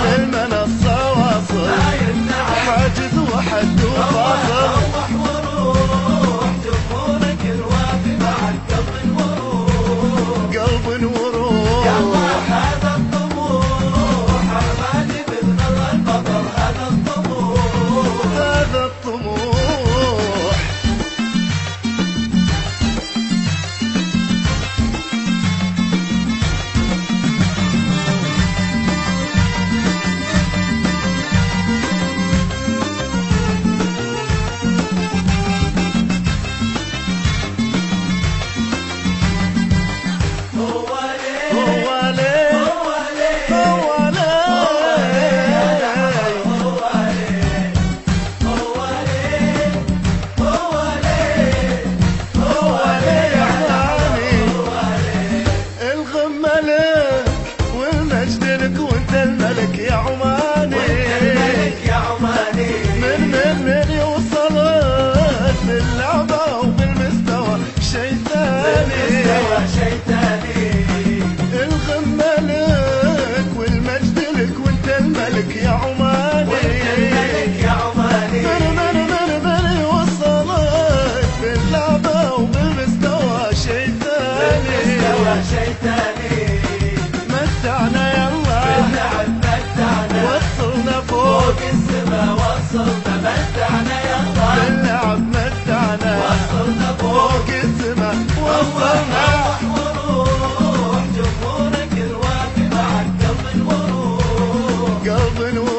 للمنصة واصل حاجز وحد وفاصل. روح وروح جمهورك الوافي معك قلب وروح قلب وروح يلا هذا الطموح عمادي بالغلا البطل هذا الطموح هذا الطموح. الملك يا عماني الملك يا عماني من يوصلك باللعبة وبالمستوى شي ثاني الغمة لك والمجد لك وانت الملك يا عماني الملك يا عماني من يوصلك باللعبة وبالمستوى شي ثاني متعنا وصلنا فوق السما وصلنا متعنا يلا باللعب متعنا وصلنا فوق السما وصلنا. روح وروح جمهورك الوافي معك قلب وروح قلب